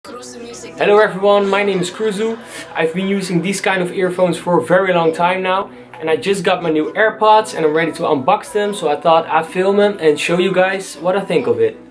Hello everyone, my name is Cruzu. I've been using these kind of earphones for a very long time now, and I just got my new AirPods and I'm ready to unbox them, so I thought I'd film them and show you guys what I think of it.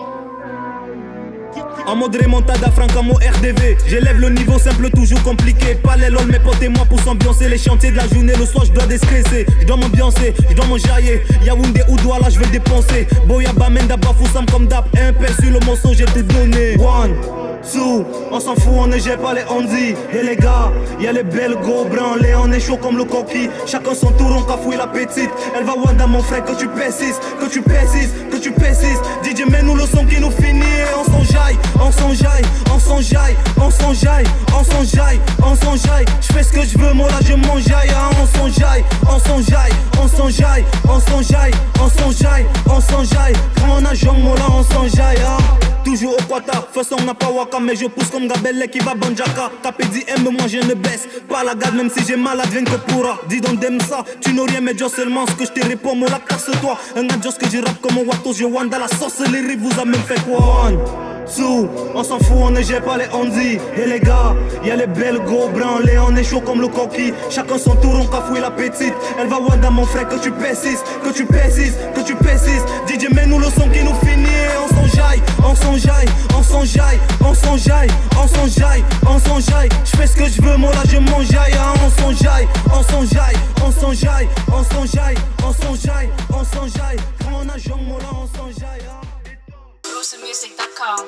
En mode remontada, Francamo RDV. J'élève le niveau simple, toujours compliqué. Pas les lol, mes potes et moi pour s'ambiancer. Les chantiers de la journée, le soir je dois déstresser. Je dois m'ambiancer, je dois m'enjailler. Yaoundé ou Douala, je vais dépenser. Boyaba, Menda, Bafoussam comme d'hab. Impère sur le morceau, j'ai tout donné. One, two, on s'en fout, on ne gère pas les Hondy. Et les gars, y'a les belles go branlées. On est chaud comme le coquille. Chacun son tour, on cafouille la petite. Elle va Wanda, mon frère, que tu persistes, que tu persistes, que tu persistes. DJ, mets-nous le son qui nous finit. Et on s'enjaille. On s'enjaille, on s'enjaille, on s'enjaille, on s'enjaille, on s'enjaille. Je fais ce que je veux, moi là je m'enjaille. Hein. On s'enjaille, on s'enjaille, on s'enjaille, on s'enjaille, on s'enjaille, on s'enjaille. Quand on a Jean, moi là on s'enjaille. Hein. Toujours au quata, façon on n'a pas waka, mais je pousse comme Gabelle qui va banjaka. KP dit aime, moi je ne baisse pas la garde, même si j'ai mal, advienne que pourra. Dis donc d'aime ça, tu n'as rien, mais dis seulement ce que je te réponds, moi là casse-toi. Un adios que je rappe comme un Watos, je wanda la sauce, les rives vous a même fait quoi? On s'en fout, on ne gère pas les Hondy. Et les gars, y'a les belles go branlées. On est chaud comme le coquille. Chacun son tour, on cafouille la petite. Elle va Wanda, mon frère, que tu persistes, que tu persistes, que tu persistes. DJ, mets-nous le son qui nous finit. On s'enjaille, on s'enjaille, on s'enjaille, on s'enjaille, on s'enjaille, on s'enjaille. Je fais ce que je veux, moi là je m'enjaille. Hein. On s'enjaille, on s'enjaille, on s'enjaille, on s'enjaille, on s'enjaille, on s'enjaille. Quand on a Jean, moi là on s'enjaille. Hein. Music.com.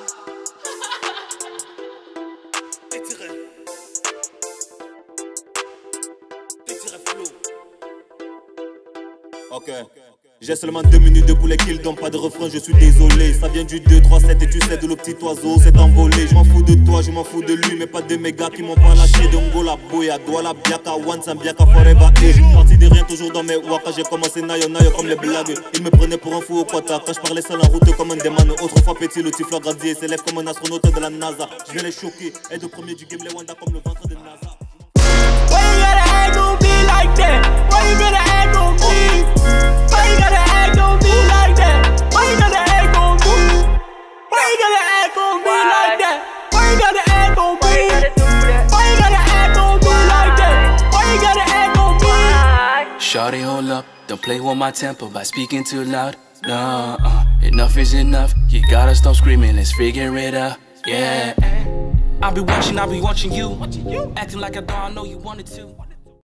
Ok. J'ai seulement 2 minutes de poulet kill, donc pas de refrain, je suis désolé. Ça vient du 2, 3, 7 et tu sais de le petit oiseau s'est envolé. Je m'en fous de toi, je m'en fous de lui, mais pas de mes gars qui m'ont pas lâché. Dongo la boya, Douala, Biaka, One, Sambiaka, Forever. Et je parti de rien, toujours dans mes waka. J'ai commencé nayo comme les blagues. Ils me prenaient pour un fou au quota. Quand je parlais seul en route comme un démon. Autrefois petit, le tiflo grandi et s'élève comme un astronaute de la NASA. Je viens les choquer, et de premier du game, les Wanda comme le ventre de NASA. Why you gotta act on me like that? Why you gotta act on me? Why you gotta act on me like that? Why you gotta act on me? Why you gotta act on me like that? Why you gotta act on me? Why you gotta act on me like that? Why you gotta act on me? Shawty, hold up, don't play with my temper by speaking too loud. Nah, enough is enough. You gotta stop screaming, let's figure it out. Yeah. I be watching you. Acting like I don't know you wanted to.